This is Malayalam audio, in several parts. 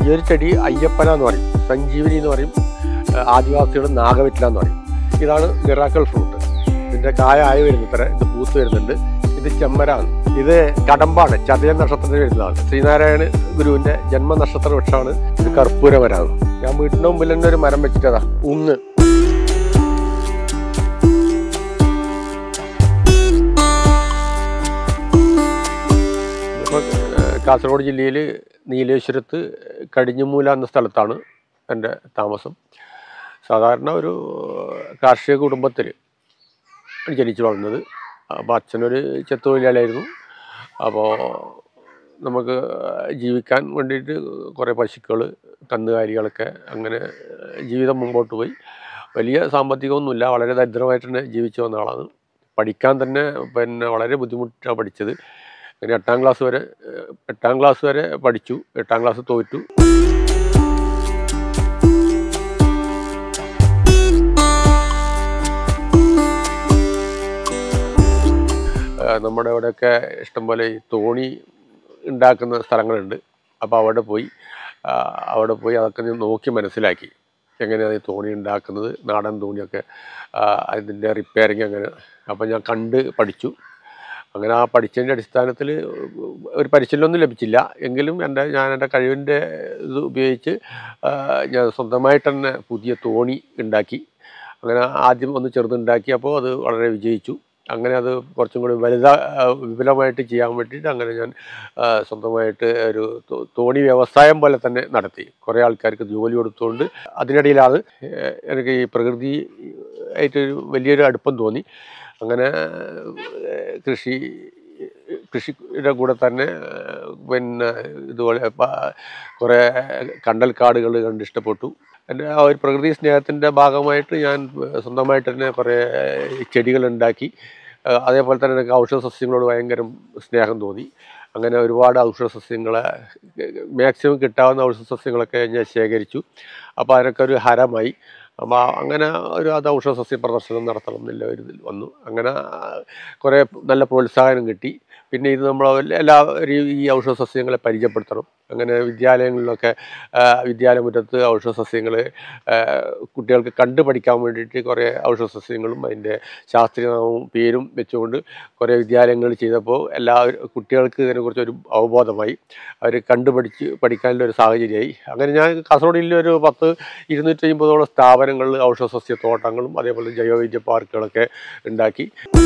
ഒരു ചെടി അയ്യപ്പന എന്ന് പറയും, സഞ്ജീവനി എന്ന് പറയും, ആദിവാസികൾ നാഗവെറ്റില എന്ന് പറയും. ഇതാണ് മിറാക്കിൾ ഫ്രൂട്ട്. ഇതിൻ്റെ കായ ആയി വരുന്നത്ര ഇത് പൂത്ത് വരുന്നുണ്ട്. ഇത് ചെമ്മരാണ്. ഇത് കടമ്പാണ്, ചതയ നക്ഷത്രത്തിൽ വരുന്നതാണ്. ശ്രീനാരായണ ഗുരുവിൻ്റെ ജന്മനക്ഷത്ര വൃക്ഷമാണ് ഇത്. കർപ്പൂര മരമാണ്. ഞാൻ വീട്ടിൻ്റെ മുമ്പിൽ തന്നെ ഒരു മരം വെച്ചിട്ടതാ, ഉങ്ങ്. കാസർഗോഡ് ജില്ലയിൽ നീലേശ്വരത്ത് കടിഞ്ഞുമൂല എന്ന സ്ഥലത്താണ് എൻ്റെ താമസം. സാധാരണ ഒരു കാർഷിക കുടുംബത്തിൽ ജനിച്ചു വളർന്നത്. അപ്പോൾ അച്ഛനൊരു ചെത്തുതൊഴിലാളിയായിരുന്നു. അപ്പോൾ നമുക്ക് ജീവിക്കാൻ വേണ്ടിയിട്ട് കുറേ പശുക്കൾ, കന്നുകാലികളൊക്കെ, അങ്ങനെ ജീവിതം മുമ്പോട്ട് പോയി. വലിയ സാമ്പത്തികമൊന്നുമില്ല, വളരെ ദരിദ്രമായിട്ട് തന്നെ ജീവിച്ചു വന്ന ആളാണ്. പഠിക്കാൻ തന്നെ വളരെ ബുദ്ധിമുട്ടാണ് പഠിച്ചത്. അങ്ങനെ 8ാം ക്ലാസ് വരെ പഠിച്ചു. 8ാം ക്ലാസ് തോറ്റു. നമ്മുടെ ഇവിടെയൊക്കെ ഇഷ്ടംപോലെ ഈ തോണി ഉണ്ടാക്കുന്ന സ്ഥലങ്ങളുണ്ട്. അപ്പോൾ അവിടെ പോയി അതൊക്കെ ഞാൻ നോക്കി മനസ്സിലാക്കി എങ്ങനെയാണ് ഈ തോണി ഉണ്ടാക്കുന്നത്, നാടൻ തോണിയൊക്കെ, അതിൻ്റെ റിപ്പയറിങ് അങ്ങനെ. അപ്പോൾ ഞാൻ കണ്ട് പഠിച്ചു. അങ്ങനെ ആ പഠിച്ചതിൻ്റെ അടിസ്ഥാനത്തിൽ ഒരു പരിശീലനമൊന്നും ലഭിച്ചില്ല. എങ്കിലും ഞാൻ എൻ്റെ കഴിവിൻ്റെ ഇത് ഉപയോഗിച്ച് ഞാൻ സ്വന്തമായിട്ട് തന്നെ പുതിയ തോണി ഉണ്ടാക്കി. അങ്ങനെ ആദ്യം ഒന്ന് ചെറുതുണ്ടാക്കി. അപ്പോൾ അത് വളരെ വിജയിച്ചു. അങ്ങനെ അത് കുറച്ചും കൂടി വിപുലമായിട്ട് ചെയ്യാൻ വേണ്ടിയിട്ട് അങ്ങനെ ഞാൻ സ്വന്തമായിട്ട് ഒരു തോണി വ്യവസായം പോലെ തന്നെ നടത്തി. കുറേ ആൾക്കാർക്ക് ജോലി കൊടുത്തുകൊണ്ട് അതിനിടയിലാണ് എനിക്ക് ഈ പ്രകൃതി ആയിട്ട് വലിയൊരു അടുപ്പം തോന്നി. അങ്ങനെ കൃഷിയുടെ കൂടെ തന്നെ ഇതുപോലെ കുറേ കണ്ടൽക്കാടുകൾ കണ്ടിഷ്ടപ്പെട്ടു. എൻ്റെ ആ ഒരു പ്രകൃതി സ്നേഹത്തിൻ്റെ ഭാഗമായിട്ട് ഞാൻ സ്വന്തമായിട്ട് തന്നെ കുറേ ചെടികളുണ്ടാക്കി. അതേപോലെ തന്നെ എനിക്ക് ഔഷധ സസ്യങ്ങളോട് ഭയങ്കര സ്നേഹം തോന്നി. അങ്ങനെ ഒരുപാട് ഔഷധ സസ്യങ്ങളെ, മാക്സിമം കിട്ടാവുന്ന ഔഷധ സസ്യങ്ങളൊക്കെ ഞാൻ ശേഖരിച്ചു. അപ്പോൾ അതിനൊക്കെ ഒരു ഹരമായി. അപ്പോൾ അങ്ങനെ അത് ഔഷധ സസ്യ പ്രദർശനം നടത്തണം എന്നുള്ള ഒരു ഇതിൽ വന്നു. അങ്ങനെ കുറേ നല്ല പ്രോത്സാഹനം കിട്ടി. പിന്നെ ഇത് നമ്മൾ എല്ലാവരും ഈ ഔഷധ സസ്യങ്ങളെ പരിചയപ്പെടുത്തണം. അങ്ങനെ വിദ്യാലയങ്ങളിലൊക്കെ വിദ്യാലയമുറ്റത്ത് ഔഷധ സസ്യങ്ങൾ കുട്ടികൾക്ക് കണ്ടു പഠിക്കാൻ വേണ്ടിയിട്ട് കുറേ ഔഷധ സസ്യങ്ങളും അതിൻ്റെ ശാസ്ത്രീയനാമവും പേരും വെച്ചുകൊണ്ട് കുറേ വിദ്യാലയങ്ങൾ ചെയ്തപ്പോൾ കുട്ടികൾക്ക് ഇതിനെക്കുറിച്ചൊരു അവബോധമായി. അവർ പഠിക്കാനുള്ളൊരു സാഹചര്യമായി. അങ്ങനെ ഞാൻ കാസർഗോഡ് ജില്ലയിൽ ഒരു 250ഓളം സ്ഥാപനങ്ങളിൽ ഔഷധ സസ്യ തോട്ടങ്ങളും അതേപോലെ ജൈവവൈദ്യ പാർക്കുകളൊക്കെ ഉണ്ടാക്കി.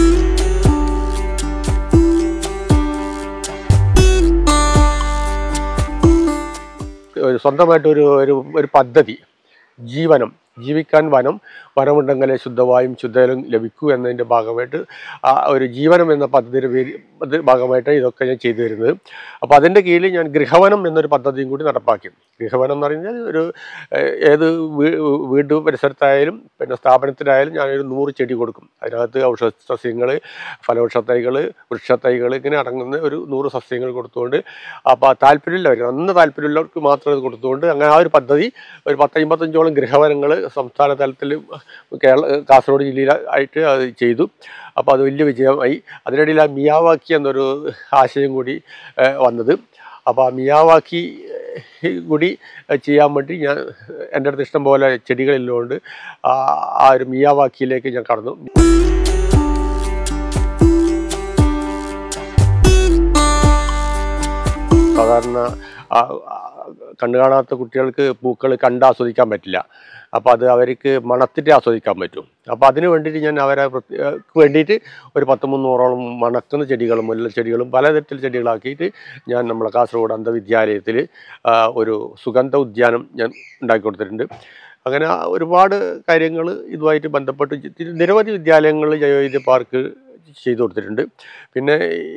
സ്വന്തമായിട്ട് ഒരു പദ്ധതി, ജീവിക്കാൻ വനമുണ്ടെങ്കിലേ ശുദ്ധവായും ശുദ്ധജലം ലഭിക്കൂ എന്നതിൻ്റെ ഭാഗമായിട്ട് ഒരു ജീവനം എന്ന പദ്ധതിയുടെ ഭാഗമായിട്ട് ഇതൊക്കെ ഞാൻ ചെയ്തു വരുന്നത്. അപ്പോൾ അതിൻ്റെ കീഴിൽ ഞാൻ ഗൃഹവനം എന്നൊരു പദ്ധതിയും കൂടി നടപ്പാക്കി. ഗൃഹവനം എന്ന് പറഞ്ഞാൽ ഏത് വീട് പരിസരത്തായാലും പിന്നെ സ്ഥാപനത്തിലായാലും ഞാനൊരു 100 ചെടി കൊടുക്കും. അതിനകത്ത് ഔഷധ സസ്യങ്ങൾ, ഫലവൃക്ഷത്തൈകൾ, വൃക്ഷത്തൈകൾ ഇങ്ങനെ അടങ്ങുന്ന ഒരു 100 സസ്യങ്ങൾ കൊടുത്തുകൊണ്ട്, അപ്പോൾ താല്പര്യമുള്ളവർക്ക് മാത്രം ഇത് കൊടുത്തുകൊണ്ട് അങ്ങനെ ആ ഒരു പദ്ധതി ഒരു 10-55ഓളം ഗൃഹവനങ്ങൾ സംസ്ഥാന തലത്തിൽ കാസർഗോഡ് ജില്ലയിലായിട്ട് അത് ചെയ്തു. അപ്പോൾ അത് വലിയ വിജയമായി. അതിനിടയിൽ ആ മിയാവാക്കി എന്നൊരു ആശയം കൂടി വന്നത്. അപ്പോൾ ആ മിയാവാക്കി കൂടി ചെയ്യാൻ വേണ്ടി എൻ്റെ അടുത്ത് ഇഷ്ടം പോലെ ചെടികളിലുകൊണ്ട് ആ ഒരു മിയാവാക്കിയിലേക്ക് ഞാൻ കടന്നു. സാധാരണ കണ്ണു കാണാത്ത കുട്ടികൾക്ക് പൂക്കൾ ആസ്വദിക്കാൻ പറ്റില്ല. അപ്പോൾ അത് അവർക്ക് മണത്തിട്ട് ആസ്വദിക്കാൻ പറ്റും. അപ്പോൾ അതിന് വേണ്ടിയിട്ട് ഞാൻ അവരെ വേണ്ടിയിട്ട് ഒരു 200-300ഓളം മണക്കുന്ന ചെടികളും മുല്ലച്ചെടികളും പലതരത്തിൽ ചെടികളാക്കിയിട്ട് ഞാൻ നമ്മളെ കാസർഗോഡ് അന്ധവിദ്യാലയത്തിൽ ഒരു സുഗന്ധ ഉദ്യാനം ഞാൻ ഉണ്ടാക്കി കൊടുത്തിട്ടുണ്ട്. അങ്ങനെ ഒരുപാട് കാര്യങ്ങൾ ഇതുമായിട്ട് ബന്ധപ്പെട്ട് നിരവധി വിദ്യാലയങ്ങളിൽ ജൈവവൈദ്യ പാർക്ക് ചെയ്തു കൊടുത്തിട്ടുണ്ട്. പിന്നെ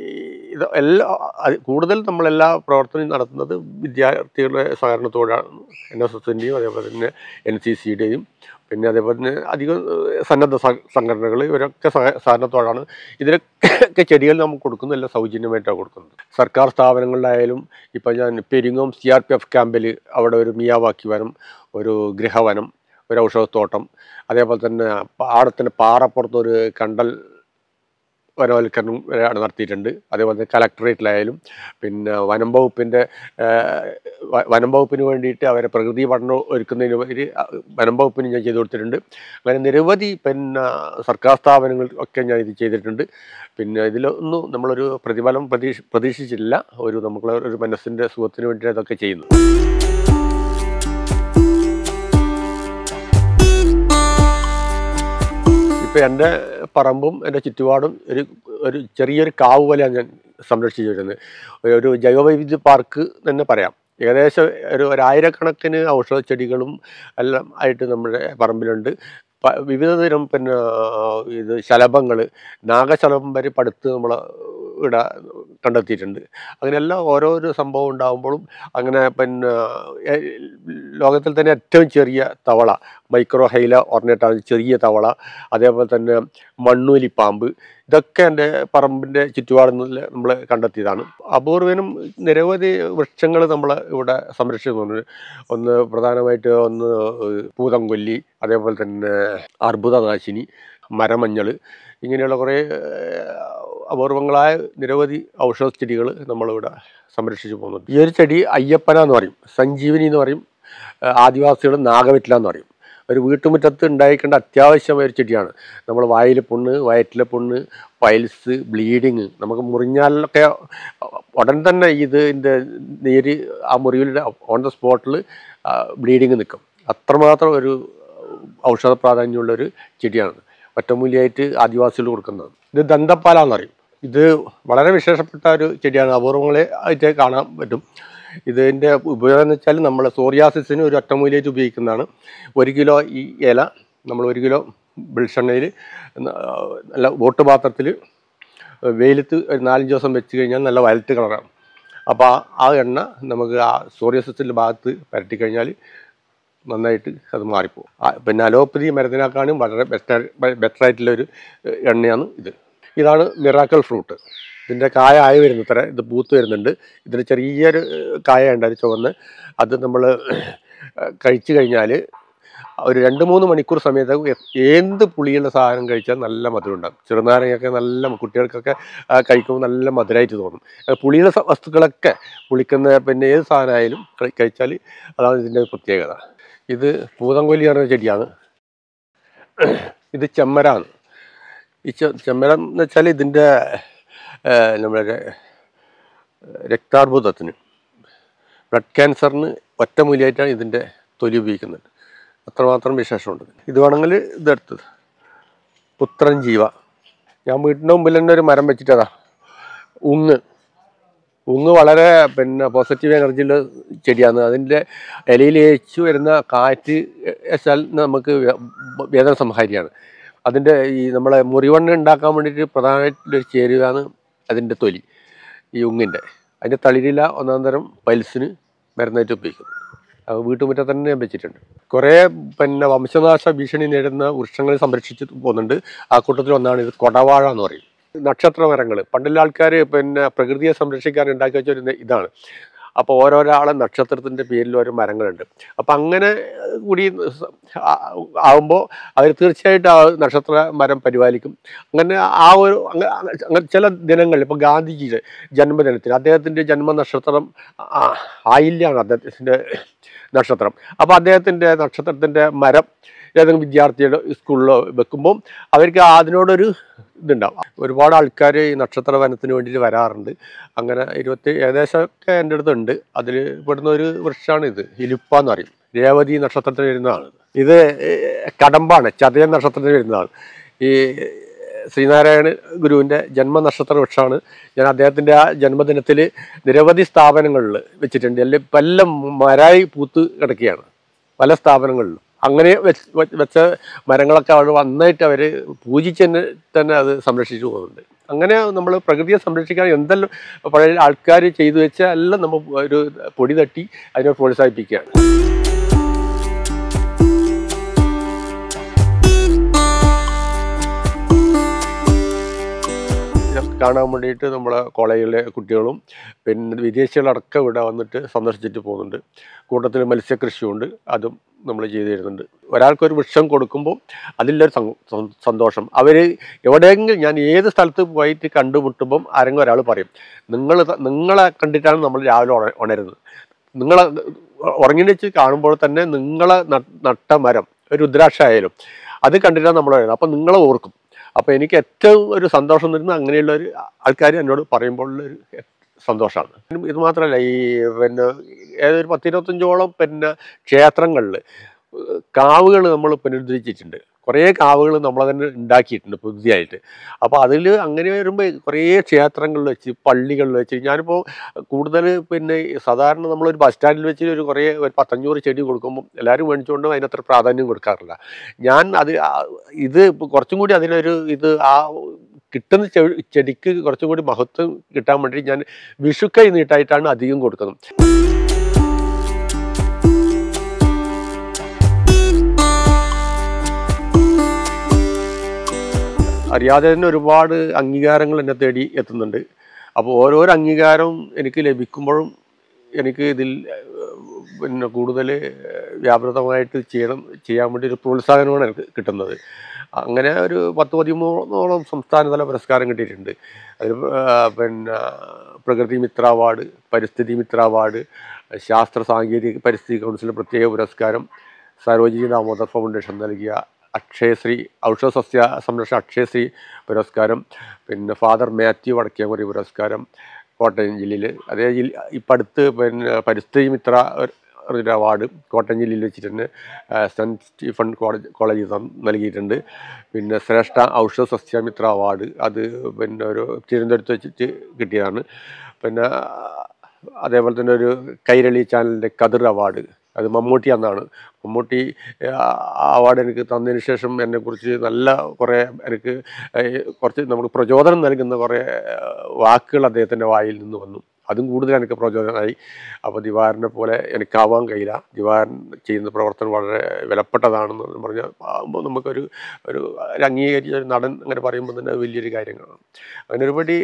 കൂടുതൽ നമ്മളെല്ലാ പ്രവർത്തനവും നടത്തുന്നത് വിദ്യാർത്ഥികളുടെ സഹകരണത്തോടാണ്. NSSൻ്റെയും അതേപോലെ തന്നെ NCCയുടെയും പിന്നെ അതേപോലെ തന്നെ അധികം സന്നദ്ധ സംഘടനകൾ ഇവരൊക്കെ സഹകരണത്തോടാണ്. ഇതിലൊക്കെ ചെടികൾ നമുക്ക് കൊടുക്കുന്നത് എല്ലാം സൗജന്യമായിട്ടാണ് കൊടുക്കുന്നത്. സർക്കാർ സ്ഥാപനങ്ങളിലായാലും ഇപ്പം ഞാൻ പെരിങ്ങോം CRPF ക്യാമ്പിൽ അവിടെ ഒരു മിയാവാക്കി വനം, ഒരു ഗൃഹവനം, ഒരു ഔഷധത്തോട്ടം, അതേപോലെ തന്നെ പാടത്തിൻ്റെ പാറപ്പുറത്തൊരു കണ്ടൽ വനവൽക്കരണം നടത്തിയിട്ടുണ്ട്. അതേപോലെ തന്നെ കലക്ടറേറ്റിലായാലും പിന്നെ വനം വകുപ്പിന് വേണ്ടിയിട്ട് അവരെ പ്രകൃതി പഠനം ഒരുക്കുന്നതിന് വേണ്ടി വനം വകുപ്പിന് ഞാൻ ചെയ്തു കൊടുത്തിട്ടുണ്ട്. അങ്ങനെ നിരവധി പിന്നെ സർക്കാർ സ്ഥാപനങ്ങൾ ഒക്കെ ഞാൻ ഇത് ചെയ്തിട്ടുണ്ട്. പിന്നെ ഇതിലൊന്നും നമ്മളൊരു പ്രതിഫലം പ്രതീക്ഷിച്ചില്ല. നമുക്കുള്ള ഒരു മനസ്സിൻ്റെ സുഖത്തിന് വേണ്ടി അതൊക്കെ ചെയ്യുന്നു. ഇപ്പം എൻ്റെ പറമ്പും എൻ്റെ ചുറ്റുപാടും ഒരു ചെറിയൊരു കാവ് പോലെയാണ് ഞാൻ സംരക്ഷിച്ചു വരുന്നത്. ഒരു ജൈവവൈവിധ്യ പാർക്ക് തന്നെ പറയാം. ഏകദേശം ഒരു 1000കണക്കിന് ഔഷധ ചെടികളും എല്ലാം ആയിട്ട് നമ്മുടെ പറമ്പിലുണ്ട്. വിവിധ തരം പിന്നെ ശലഭങ്ങൾ, നാഗശലഭം വരെ പടുത്ത് നമ്മൾ ഇവിടെ കണ്ടെത്തിയിട്ടുണ്ട്. അങ്ങനെയെല്ലാം ഓരോരോ സംഭവം ഉണ്ടാകുമ്പോഴും അങ്ങനെ പിന്നെ ലോകത്തിൽ തന്നെ ഏറ്റവും ചെറിയ തവള മൈക്രോ ഹൈല ഓർണേറ്റാണ് ചെറിയ തവള. അതേപോലെ തന്നെ മണ്ണൂലിപ്പാമ്പ്, ഇതൊക്കെ എൻ്റെ പറമ്പിൻ്റെ ചുറ്റുപാടുന്നിൽ നമ്മൾ കണ്ടെത്തിയതാണ്. അപൂർവനും നിരവധി വൃക്ഷങ്ങൾ നമ്മൾ ഇവിടെ സംരക്ഷിക്കുന്നുണ്ട്. പ്രധാനമായിട്ട് പൂതംകൊല്ലി, അതേപോലെ തന്നെ അർബുദനാശിനി, മരമഞ്ഞൾ, ഇങ്ങനെയുള്ള കുറേ അപൂർവങ്ങളായ നിരവധി ഔഷധ ചെടികൾ നമ്മളിവിടെ സംരക്ഷിച്ചു പോകുന്നുണ്ട്. ഈ ഒരു ചെടി അയ്യപ്പന എന്ന് പറയും, സഞ്ജീവനി എന്ന് പറയും, ആദിവാസികൾ നാഗവെറ്റില എന്ന് പറയും. ഒരു വീട്ടുമുറ്റത്ത് ഉണ്ടായിക്കേണ്ട അത്യാവശ്യമായ ഒരു ചെടിയാണ്. നമ്മൾ വായിലെ പുണ്ണ്, വയറ്റിലെ പുണ്ണ്, പൈൽസ്, ബ്ലീഡിങ്, നമുക്ക് മുറിഞ്ഞാലൊക്കെ ഉടൻ തന്നെ ഇതിൻ്റെ നീര് ആ മുറിവിൽ ഓൺ ദ സ്പോട്ടിൽ ബ്ലീഡിങ് നിൽക്കും. അത്രമാത്രം ഒരു ഔഷധ പ്രാധാന്യമുള്ളൊരു ചെടിയാണ്. ഒറ്റമൂലിയായിട്ട് ആദിവാസികൾ കൊടുക്കുന്നത്. ഇത് ദന്തപ്പാല എന്ന് പറയും. ഇത് വളരെ വിശേഷപ്പെട്ട ഒരു ചെടിയാണ്. അപൂർവങ്ങളെ ആയിട്ട് കാണാൻ പറ്റും. ഇതിൻ്റെ ഉപയോഗം എന്ന് വെച്ചാൽ നമ്മൾ സോറിയാസിസിന് ഒരു ഒറ്റമൂലിയായിട്ട് ഉപയോഗിക്കുന്നതാണ്. 1 കിലോ ഈ ഇല നമ്മൾ 1 കിലോ വെളിച്ചെണ്ണയിൽ നല്ല പാത്രത്തിൽ വെയിലത്ത് ഒരു 4-5 ദിവസം വെച്ച് കഴിഞ്ഞാൽ നല്ല വയലറ്റ് കളറാണ്. അപ്പോൾ ആ എണ്ണ നമുക്ക് ആ സോറിയാസിസിൻ്റെ ഭാഗത്ത് പരട്ടിക്കഴിഞ്ഞാൽ നന്നായിട്ട് അത് മാറിപ്പോകും. പിന്നെ അലോപ്പതി മരുന്നിനേക്കാളും വളരെ ബെറ്ററായിട്ടുള്ളൊരു എണ്ണയാണ് ഇത്. ഇതാണ് മിറാക്കിൾ ഫ്രൂട്ട്. ഇതിൻ്റെ കായ ആയി വരുന്നത്ര ഇത് പൂത്ത് വരുന്നുണ്ട്. ഇതിന് ചെറിയൊരു കായ ഉണ്ട്, അത് ചുവന്ന്. അത് നമ്മൾ കഴിച്ചു കഴിഞ്ഞാൽ ഒരു 2-3 മണിക്കൂർ സമയത്ത് എന്ത് പുളിയുള്ള സാധനം കഴിച്ചാൽ നല്ല മധുരം ഉണ്ടാകും. ചെറുനാരങ്ങയൊക്കെ നല്ല കുട്ടികൾക്കൊക്കെ കഴിക്കുമ്പോൾ നല്ല മധുരമായിട്ട് തോന്നും. പുളിയുള്ള വസ്തുക്കളൊക്കെ പുളിക്കുന്ന പിന്നെ ഏത് സാധനമായാലും കഴിച്ചാൽ അതാണ് ഇതിൻ്റെ പ്രത്യേകത. ഇത് പൂതംകൊല്ലി പറഞ്ഞ ചെടിയാണ്. ഇത് ചെമ്മരാണ്. ഈ ചെമ്മരം എന്ന് വെച്ചാൽ ഇതിൻ്റെ നമ്മുടെ രക്താർബുദത്തിന്, ബ്ലഡ് ക്യാൻസറിന് ഒറ്റമൂലിയായിട്ടാണ് ഇതിൻ്റെ തൊലി ഉപയോഗിക്കുന്നത്. അത്രമാത്രം വിശേഷമുണ്ട്. ഇത് വേണമെങ്കിൽ ഇതെടുത്തത് പുത്രൻ ജീവ. ഞാൻ വീട്ടിൻ്റെ മുമ്പിൽ തന്നെ ഒരു മരം വെച്ചിട്ടതാ. ഉങ്ങ് വളരെ പിന്നെ പോസിറ്റീവ് എനർജിയുള്ള ചെടിയാണ്. അതിൻ്റെ ഇലയിൽ ഏച്ചു വരുന്ന കാറ്റ് വെച്ചാൽ നമുക്ക് വേദന സംഹാരിയാണ്. അതിൻ്റെ നമ്മളെ മുറിവെണ്ണ ഉണ്ടാക്കാൻ വേണ്ടിയിട്ട് പ്രധാനമായിട്ടുള്ളൊരു ചേരുവയാണ് അതിൻ്റെ തൊലി, ഈ ഉങ്ങിൻ്റെ. അതിൻ്റെ തളിരില ഒന്നാം തരം പൈൽസിന് മരുന്നായിട്ട് ഉപയോഗിക്കുന്നു. വീട്ടുമുറ്റത്ത് തന്നെ ഞാൻ വെച്ചിട്ടുണ്ട്. കുറേ പിന്നെ വംശനാശ ഭീഷണി നേരിടുന്ന വൃക്ഷങ്ങൾ സംരക്ഷിച്ച് പോകുന്നുണ്ട്. ആ കൂട്ടത്തിൽ ഒന്നാണ് ഇത് കൊടവാഴ എന്ന് പറയും. നക്ഷത്ര മരങ്ങൾ പണ്ടുള്ള ആൾക്കാർ പിന്നെ പ്രകൃതിയെ സംരക്ഷിക്കാൻ ഉണ്ടാക്കി വെച്ചൊരു ഇതാണ്. അപ്പോൾ ഓരോരാളെ നക്ഷത്രത്തിൻ്റെ പേരിൽ ഓരോ മരങ്ങളുണ്ട്. അപ്പം അങ്ങനെ കൂടി ആകുമ്പോൾ അവർ തീർച്ചയായിട്ടും ആ നക്ഷത്ര മരം പരിപാലിക്കും. അങ്ങനെ അങ്ങനെ ചില ദിനങ്ങളിൽ ഇപ്പോൾ ഗാന്ധിജിയുടെ ജന്മദിനത്തിന് അദ്ദേഹത്തിൻ്റെ ജന്മനക്ഷത്രം ആയില്യാണ് അദ്ദേഹത്തിൻ്റെ നക്ഷത്രം. അപ്പോൾ അദ്ദേഹത്തിൻ്റെ നക്ഷത്രത്തിൻ്റെ മരം ഏതെങ്കിലും വിദ്യാർത്ഥിയുടെ സ്കൂളിലോ വെക്കുമ്പോൾ അവർക്ക് അതിനോടൊരു ഇതുണ്ടാവും. ഒരുപാട് ആൾക്കാർ ഈ നക്ഷത്ര വനത്തിന് വേണ്ടിയിട്ട് വരാറുണ്ട്. അങ്ങനെ ഏകദേശമൊക്കെ എൻ്റെ അടുത്തുണ്ട്. അതിൽ പെടുന്ന ഒരു വൃക്ഷമാണ് ഇത്. ഇലുപ്പ എന്ന് പറയും. രേവതി നക്ഷത്രത്തിൽ വരുന്നതാണ്. ഇത് കടമ്പാണ്, ചതയ നക്ഷത്രത്തിൽ വരുന്നതാണ്. ഈ ശ്രീനാരായണ ഗുരുവിൻ്റെ ജന്മനക്ഷത്ര വൃക്ഷമാണ്. ഞാൻ അദ്ദേഹത്തിൻ്റെ ആ ജന്മദിനത്തിൽ നിരവധി സ്ഥാപനങ്ങളിൽ വെച്ചിട്ടുണ്ട്. എല്ലാം മരായി പൂത്ത് കിടക്കുകയാണ് പല സ്ഥാപനങ്ങളിലും. അങ്ങനെ വെച്ച മരങ്ങളൊക്കെ അവർ നന്നായിട്ട് അവർ പൂജിച്ച് തന്നെ അത് സംരക്ഷിച്ചു പോകുന്നുണ്ട്. അങ്ങനെ നമ്മൾ പ്രകൃതിയെ സംരക്ഷിക്കാൻ എന്തെല്ലാം പഴയ ആൾക്കാർ ചെയ്തു വെച്ചാൽ എല്ലാം നമ്മൾ ഒരു പൊടി തട്ടി അതിനെ പ്രോത്സാഹിപ്പിക്കുകയാണ്. കാണാൻ വേണ്ടിയിട്ട് നമ്മളെ കോളേജിലെ കുട്ടികളും പിന്നെ വിദേശികളടക്കം ഇവിടെ വന്നിട്ട് സന്ദർശിച്ചിട്ട് പോകുന്നുണ്ട്. കൂട്ടത്തിൽ മത്സ്യകൃഷിയുണ്ട്, അതും നമ്മൾ ചെയ്തു തരുന്നുണ്ട്. ഒരാൾക്കൊരു വൃക്ഷം കൊടുക്കുമ്പോൾ അതിലൊരു സന്തോഷം. അവർ എവിടെയെങ്കിലും ഞാൻ ഏത് സ്ഥലത്ത് പോയിട്ട് കണ്ടുമുട്ടുമ്പം ആരെങ്കിലും ഒരാൾ പറയും, നിങ്ങളെ കണ്ടിട്ടാണ് നമ്മൾ രാവിലെ ഉണരുന്നത്. നിങ്ങളെ ഉറങ്ങി വെച്ച് കാണുമ്പോൾ തന്നെ നിങ്ങളെ നട്ട മരം ഒരു രുദ്രാക്ഷ ആയാലും അത് കണ്ടിട്ടാണ് നമ്മൾ ഉണരുന്നത്. അപ്പം നിങ്ങളെ ഓർക്കും. അപ്പോൾ എനിക്ക് ഏറ്റവും ഒരു സന്തോഷം തരുന്നത് അങ്ങനെയുള്ളൊരു ആൾക്കാർ എന്നോട് പറയുമ്പോഴുള്ളൊരു സന്തോഷമാണ്. ഇത് മാത്രമല്ല, ഈ ഏതൊരു 10-25ഓളം ക്ഷേത്രങ്ങളിൽ കാവുകൾ നമ്മൾ പുനരുദ്ധരിച്ചിട്ടുണ്ട്. കുറേ കാവുകൾ നമ്മൾ തന്നെ ഉണ്ടാക്കിയിട്ടുണ്ട് പുതിയതായിട്ട്. അപ്പോൾ അതിൽ അങ്ങനെ വരുമ്പോൾ കുറേ ക്ഷേത്രങ്ങളിൽ വെച്ച്, പള്ളികളിൽ വെച്ച്, ഞാനിപ്പോൾ കൂടുതൽ സാധാരണ നമ്മളൊരു ബസ് സ്റ്റാൻഡിൽ വെച്ച് ഒരു 500 ചെടി കൊടുക്കുമ്പോൾ എല്ലാവരും മേടിച്ചുകൊണ്ട് അതിനത്ര പ്രാധാന്യം കൊടുക്കാറില്ല. ഞാൻ ഇത് കുറച്ചും കൂടി അതിനൊരു കിട്ടുന്ന ചെടിക്ക് കുറച്ചും കൂടി മഹത്വം കിട്ടാൻ വേണ്ടി ഞാൻ വിഷുക്കൈ നീട്ടായിട്ടാണ് അധികം കൊടുക്കുന്നത്. അറിയാതെ തന്നെ ഒരുപാട് അംഗീകാരങ്ങൾ എന്നെ തേടി എത്തുന്നുണ്ട്. അപ്പോൾ ഓരോരോ അംഗീകാരം എനിക്ക് ലഭിക്കുമ്പോഴും എനിക്ക് ഇതിൽ കൂടുതൽ വ്യാപൃതമായിട്ട് ചെയ്യാൻ വേണ്ടി ഒരു പ്രോത്സാഹനമാണ് എനിക്ക് കിട്ടുന്നത്. അങ്ങനെ ഒരു 10-13ഓളം സംസ്ഥാനതല പുരസ്കാരം കിട്ടിയിട്ടുണ്ട്. അതിൽ പ്രകൃതി മിത്ര അവാർഡ്, പരിസ്ഥിതി മിത്ര അവാർഡ്, ശാസ്ത്ര സാങ്കേതിക പരിസ്ഥിതി കൗൺസിൽ പ്രത്യേക പുരസ്കാരം, സരോജിനി ദാമോദർ ഫൗണ്ടേഷൻ നൽകിയ അക്ഷയശ്രീ ഔഷധ സസ്യ സംരക്ഷണ അക്ഷയശ്രീ പുരസ്കാരം, ഫാദർ മാത്യു വടക്കേമുറി പുരസ്കാരം കോട്ടയം ജില്ലയിൽ. അതേ ഇപ്പം അടുത്ത് പരിസ്ഥിതി മിത്ര ഒരു അവാർഡ് കോട്ടയം ജില്ലയിൽ വെച്ചിട്ട് തന്നെ സെൻറ്റ് സ്റ്റീഫൻ കോളേജിൽ നൽകിയിട്ടുണ്ട്. ശ്രേഷ്ഠ ഔഷധ സസ്യമിത്ര അവാർഡ് അത് ഒരു തിരുവനന്തപുരത്ത് വെച്ചിട്ട് കിട്ടിയതാണ്. അതേപോലെ തന്നെ ഒരു കൈരളി ചാനലിൻ്റെ കതിർ അവാർഡ്, അത് മമ്മൂട്ടി അന്നാണ്. മമ്മൂട്ടി അവാർഡ് എനിക്ക് തന്നതിന് ശേഷം എന്നെക്കുറിച്ച് നല്ല കുറേ നമുക്ക് പ്രചോദനം നൽകുന്ന കുറേ വാക്കുകൾ അദ്ദേഹത്തിൻ്റെ വായിൽ നിന്ന് വന്നു. അതും കൂടുതൽ എനിക്ക് പ്രചോദനമായി. അപ്പോൾ ദിവാകരനെ പോലെ എനിക്കാവാൻ കഴിയില്ല. ദിവാകരൻ ചെയ്യുന്ന പ്രവർത്തനം വളരെ വിലപ്പെട്ടതാണെന്ന് പറഞ്ഞാൽ നമുക്കൊരു അംഗീകരിച്ച ഒരു നടൻ അങ്ങനെ പറയുമ്പോൾ തന്നെ വലിയൊരു കാര്യങ്ങളാണ്. അങ്ങനെ ഒരുപടി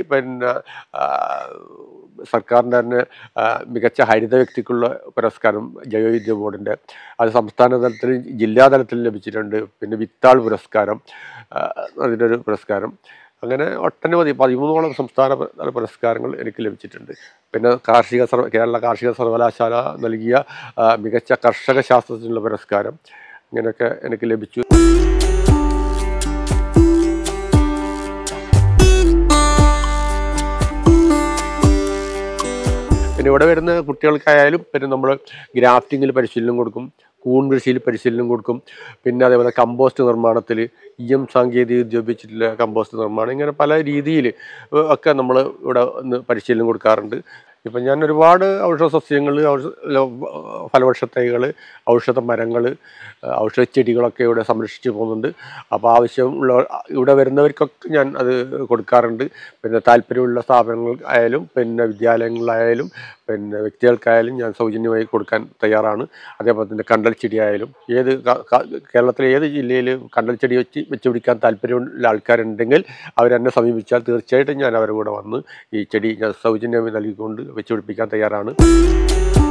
സർക്കാരിൻ്റെ തന്നെ മികച്ച ഹരിത വ്യക്തിക്കുള്ള പുരസ്കാരം ജൈവവിദ്യ ബോർഡിൻ്റെ, അത് സംസ്ഥാന തലത്തിൽ ജില്ലാതലത്തിൽ ലഭിച്ചിട്ടുണ്ട്. വിത്താൾ പുരസ്കാരം, അതിൻ്റെ ഒരു പുരസ്കാരം. അങ്ങനെ ഒട്ടനവധി 13ഓളം സംസ്ഥാന പുരസ്കാരങ്ങൾ എനിക്ക് ലഭിച്ചിട്ടുണ്ട്. കേരള കാർഷിക സർവകലാശാല നൽകിയ മികച്ച കർഷക ശാസ്ത്രത്തിനുള്ള പുരസ്കാരം, ഇങ്ങനെയൊക്കെ എനിക്ക് ലഭിച്ചു. ഇവിടെ വരുന്ന കുട്ടികൾക്കായാലും നമ്മൾ ഗ്രാഫ്റ്റിങ്ങിൽ പരിശീലനം കൊടുക്കും, കൂൺ കൃഷിയിൽ പരിശീലനം കൊടുക്കും. അതേപോലെ കമ്പോസ്റ്റ് നിർമ്മാണത്തിൽ സാങ്കേതിക വിദ്യ ഉപയോഗിച്ചിട്ടുള്ള കമ്പോസ്റ്റ് നിർമ്മാണം, ഇങ്ങനെ പല രീതിയിൽ ഒക്കെ നമ്മൾ ഇവിടെ പരിശീലനം കൊടുക്കാറുണ്ട്. ഇപ്പം ഞാൻ ഒരുപാട് ഔഷധ സസ്യങ്ങൾ, ഫലവൃക്ഷ തൈകൾ, ഔഷധ മരങ്ങൾ, ഔഷധ ചെടികളൊക്കെ ഇവിടെ സംരക്ഷിച്ച് പോകുന്നുണ്ട്. അപ്പോൾ ആവശ്യമുള്ള ഇവിടെ വരുന്നവർക്കൊക്കെ ഞാൻ അത് കൊടുക്കാറുണ്ട്. താല്പര്യമുള്ള സ്ഥാപനങ്ങൾ ആയാലും വിദ്യാലയങ്ങളിലായാലും വ്യക്തികൾക്കായാലും ഞാൻ സൗജന്യമായി കൊടുക്കാൻ തയ്യാറാണ്. അതേപോലെ തന്നെ കണ്ടൽ ചെടിയായാലും കേരളത്തിലെ ഏത് ജില്ലയിൽ കണ്ടൽ ചെടി വെച്ച് പിടിക്കാൻ താല്പര്യമുള്ള ആൾക്കാരുണ്ടെങ്കിൽ അവരെന്നെ സമീപിച്ചാൽ തീർച്ചയായിട്ടും ഞാൻ അവരുടെ കൂടെ വന്ന് ഈ ചെടി ഞാൻ സൗജന്യമായി നൽകിക്കൊണ്ട് വെച്ച് പിടിപ്പിക്കാൻ തയ്യാറാണ്.